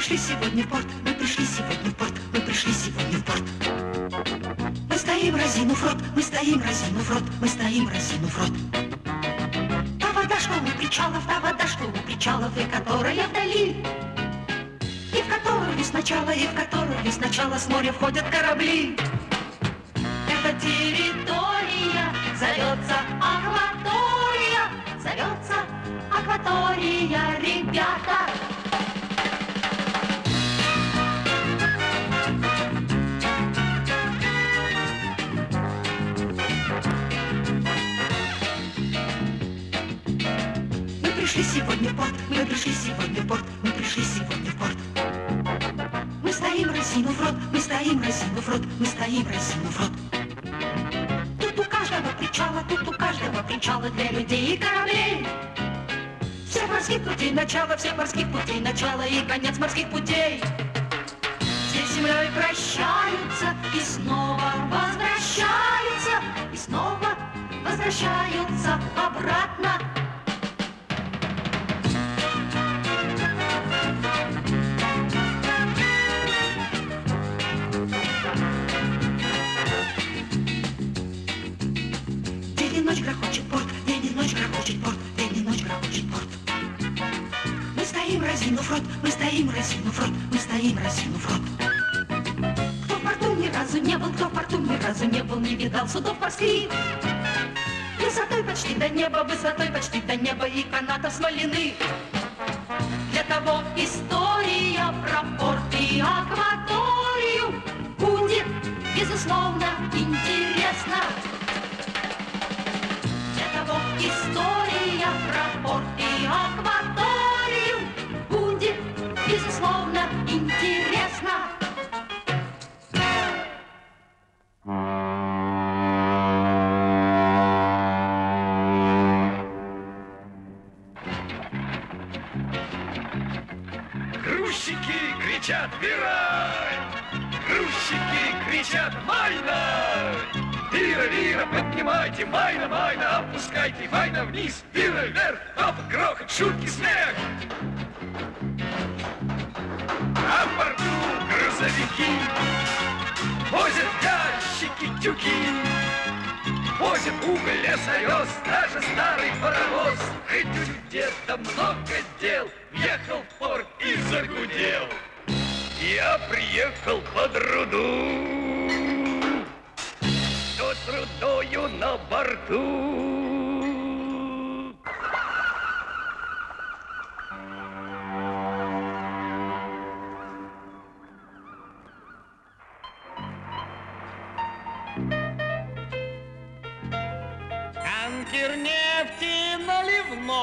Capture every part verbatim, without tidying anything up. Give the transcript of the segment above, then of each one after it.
пришли сегодня в порт, мы пришли сегодня в порт, мы пришли сегодня в порт. Мы стоим, разинув рот, мы стоим, разинув рот, мы стоим, разинув рот. Та вода, что у причалов, та вода, что у причалов, и которая вдали, и в которую сначала, и в которую сначала с моря входят корабли. Эта территория зовется акватория, зовется акватория, ребята. Мы пришли сегодня в порт, мы пришли сегодня в порт, мы пришли сегодня в порт. Мы стоим, разинув рот, мы стоим, разинув рот, мы стоим, разинув рот. Тут у каждого причала, тут у каждого причала для людей и кораблей. Всех морских путей начало, всех морских путей начало и конец морских путей. Все с землей прощаются и снова возвращаются, и снова возвращаются обратно. День и ночь грохочет порт, день и ночь грохочет порт, день и ночь грохочет порт. Мы стоим, разинув рот, мы стоим, разинув рот, мы стоим, разинув рот. Кто в порту ни разу не был, кто в порту ни разу не был, не видал судов морских. Высотой почти до неба, высотой почти до неба и канатов смоляных. Для того история про порт и акваторию будет, безусловно, интересна. Для того история про порт и акваторию будет, безусловно, интересна. Грузчики кричат «Вирай!», грузчики кричат «Майна!». Вира, вира, поднимайте, майна, майна, опускайте, майна вниз, вира вверх, оп, грохот, шутки, смех. А в порту грузовики возят ящики, тюки, возят уголь, лесовез, даже старый паровоз. Хоть у деда много дел, въехал в порт и загудел. Я приехал под руду, с рудою на борту. Танкер нефти наливной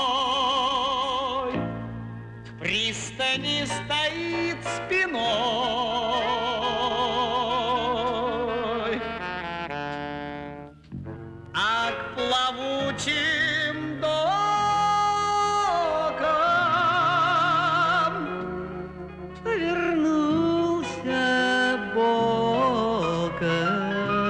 к пристани стоит спиной. Плавучим докам вернулся боком.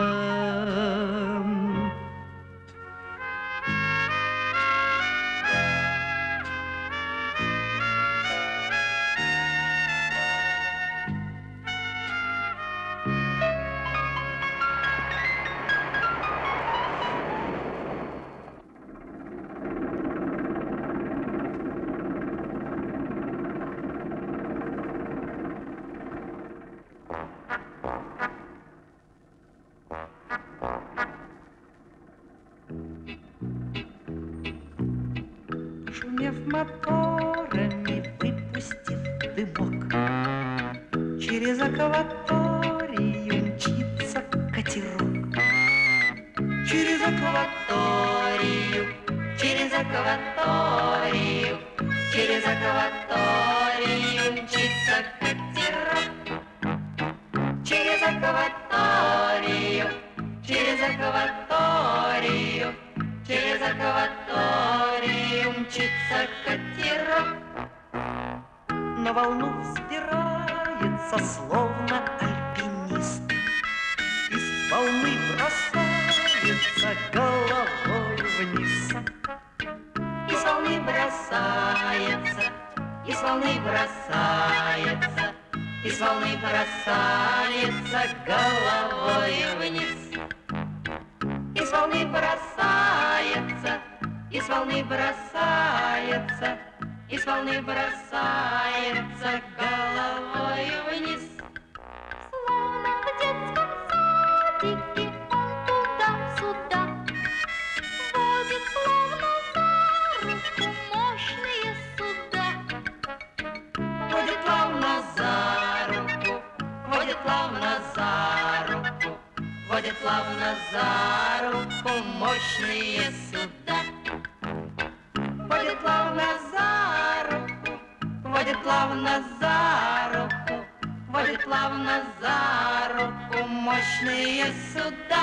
Шумев моторами, выпустив дымок, через акваторию мчится катерок. Через акваторию, через акваторию, через акваторию мчится катерок. Через акваторию, через акваторию, через акваторию мчится катерок. На волну взбирается, словно альпинист, и с волны бросается головой вниз. И с волны бросается, и с с волны бросается, и с волны бросается головой вниз. И с волны бросается, и с волны бросается, и с волны бросается головой вниз. Словно в детском садике он туда-сюда водит словно за руку мощные суда. Водит плавно за руку, водит плавно за руку, водит плавно за руку мощные суда. Водит плавно за руку, водит плавно за руку, водит плавно за руку мощные суда.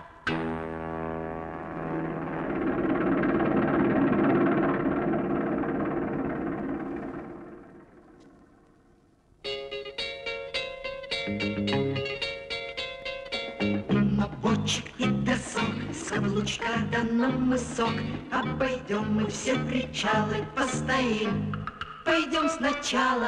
Бочек и досок, с каблучка да на мысок. Обойдем мы все причалы, постоим. Пойдем сначала.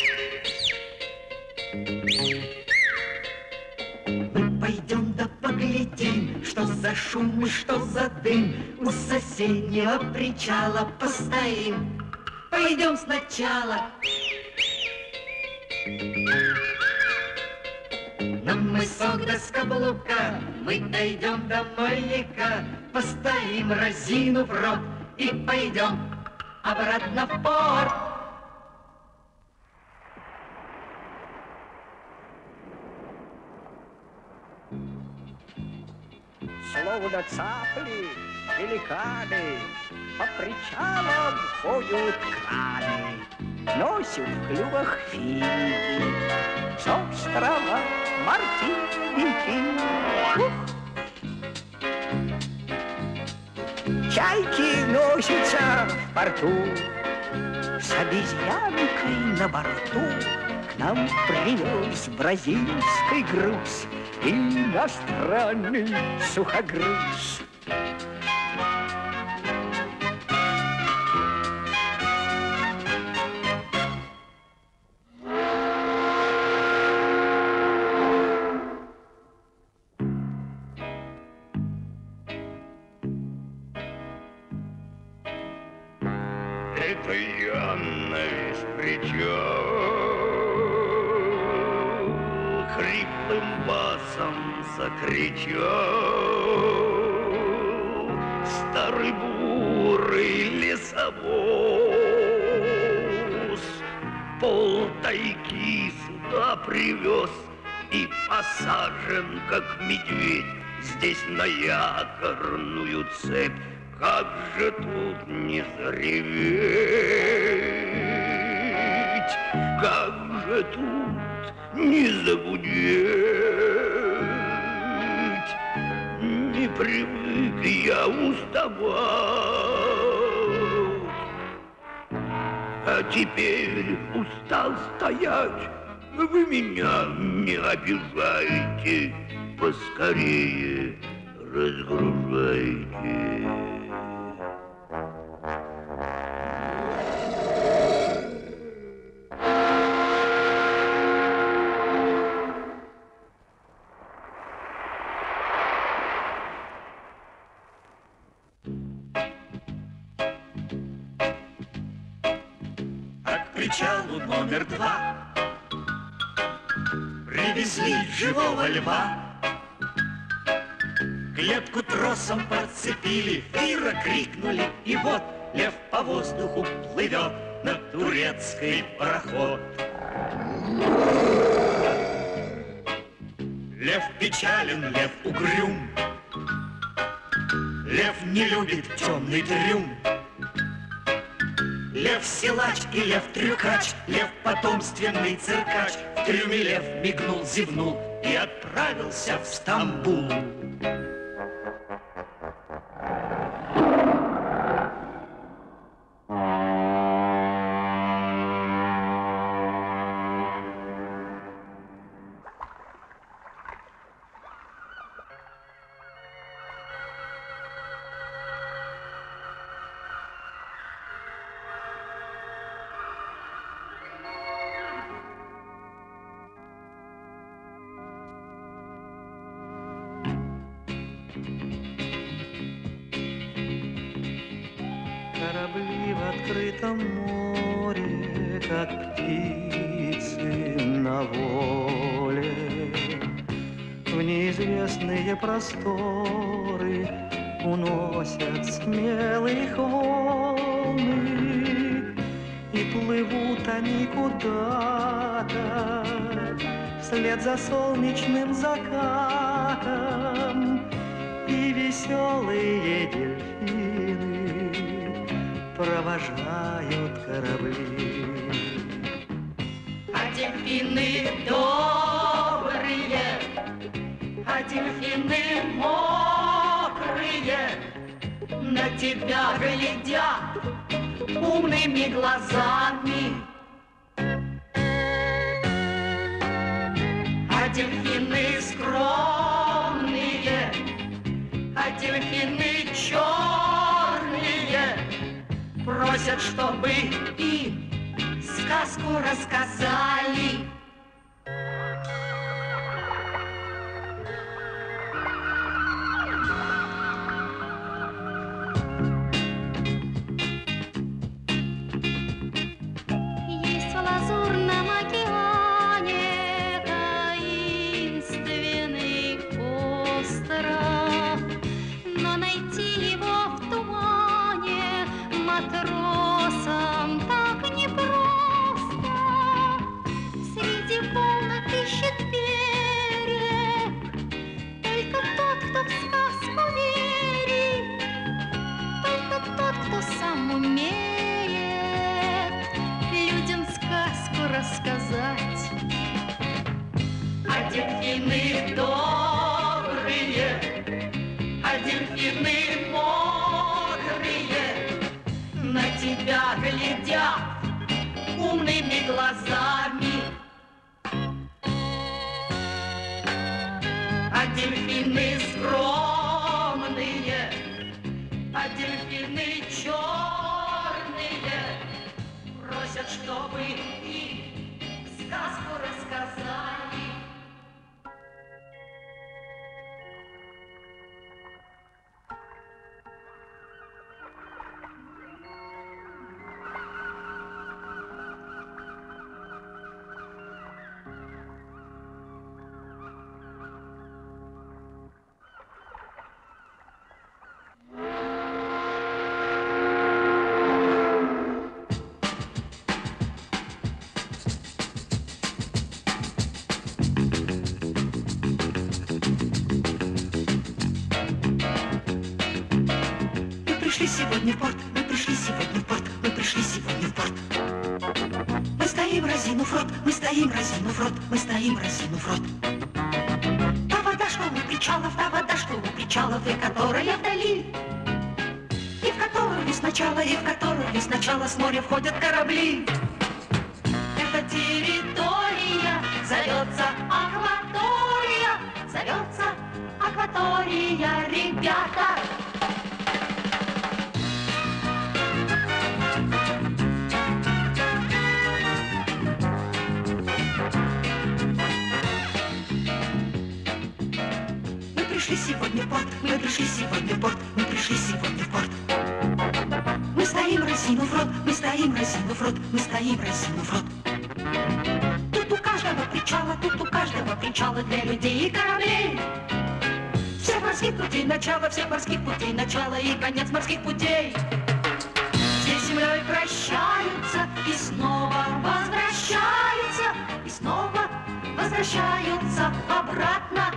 Мы пойдем да поглядим, что за шум и что за дым. У соседнего причала постоим. Пойдем сначала. На мысок да с каблука мы дойдем до маяка, постоим, разинув рот, и пойдем обратно в порт. Словно цапли, пеликаны, по причалам ходят краны, носят в клювах фиги, с острова Мартиники. Ух! Чайки носятся в порту с обезьянкой на борту. К нам привез бразильский груз иностранный сухогруз. Это я на весь причал хриплым басом закричал. Старый бурый лесовоз полтайки сюда привез и посажен, как медведь, здесь на якорную цепь. Как же тут не зареветь, как же тут не загудеть. Не привык я уставать, а теперь устал стоять. Вы меня не обижайте, поскорее разгружайте. А к причалу номер два привезли живого льва. Клетку тросом подцепили, фира крикнули, и вот лев по воздуху плывет на турецкий пароход. Лев печален, лев угрюм, лев не любит темный трюм. Лев силач и лев трюкач, лев потомственный циркач. В трюме лев мигнул, зевнул и отправился в Стамбул. корабли в открытом море, как птицы на воле, в неизвестные просторы уносят смелых волны, и плывут они куда-то вслед за солнечным закатом, и веселые дельфины провожают корабли. А дельфины добрые, а дельфины мокрые на тебя глядят умными глазами. А дельфины скромные, а дельфины черные просят, чтобы им сказку рассказали. Есть в лазурном океане таинственный остров, но найти его в тумане матросам так непросто. Среди волн ищет берег только тот, кто в сказку верит, только тот, кто сам умеет людям сказку рассказать. А дельфины добрые, а дельфины мокрые на тебя глядят умными глазами. А дельфины скромные, а дельфины черные просят, чтобы им сказку рассказали. Мы пришли сегодня в порт, мы пришли сегодня в порт, мы пришли сегодня в порт. Мы стоим, разинув рот, мы стоим, разинув рот, мы стоим, разинув рот. Та вода, что у причалов, та вода, что у причалов, и которая вдали, и в которую сначала, и в которую сначала с моря входят корабли. Эта территория зовется акватория, зовется акватория, ребята. Мы пришли сегодня в порт, мы пришли сегодня в порт, мы пришли сегодня в порт. Мы стоим, разинув рот, мы стоим, разинув рот, мы стоим, разинув рот. Тут у каждого причала, тут у каждого причала для людей и кораблей. Всех морских путей начало, всех морских путей начало и конец морских путей. Здесь с землей прощаются и снова возвращаются, и снова возвращаются обратно.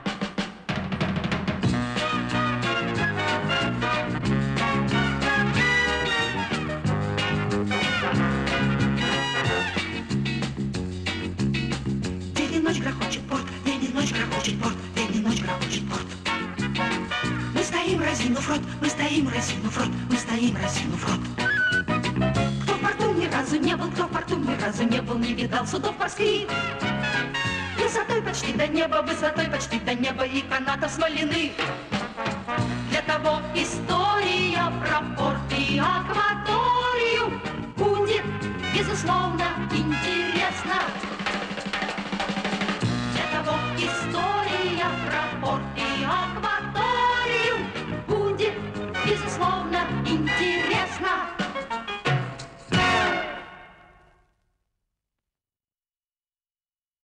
День и ночь грохочет порт, день и ночь грохочет порт, день и ночь грохочет порт. Мы стоим, разинув рот, мы стоим, разинув рот, мы стоим, разинув рот. Кто в порту ни разу не был, кто в порту ни разу не был, не видал судов морских. Высотой почти до неба, высотой почти до неба и канатов смоляных. Для того история про порт и акваторию будет, безусловно, интересна.